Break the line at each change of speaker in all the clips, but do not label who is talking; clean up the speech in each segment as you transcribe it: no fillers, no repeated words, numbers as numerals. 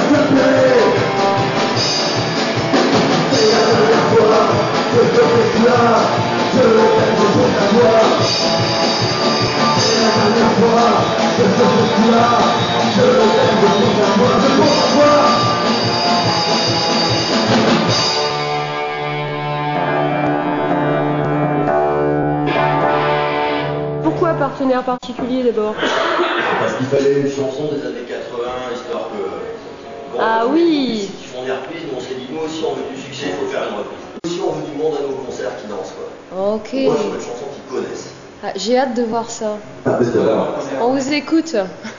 Pourquoi partenaire particulier d'abord?
Parce qu'il fallait une chanson des années 80, histoire que... Bon,
ah oui!
Qui font des reprises, mais on s'est dit, nous aussi on veut du succès, il faut faire une reprise. Nous aussi on veut du monde à nos concerts qui dansent, quoi.
Ok.
Moi je veux une chanson qu'ils connaissent.
Ah, j'ai hâte de voir ça.
Ah,
On vous écoute.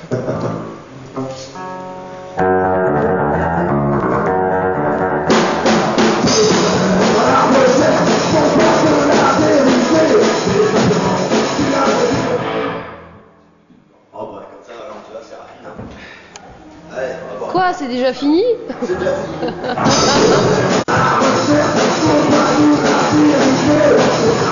Quoi, c'est déjà fini?
C'est déjà fini.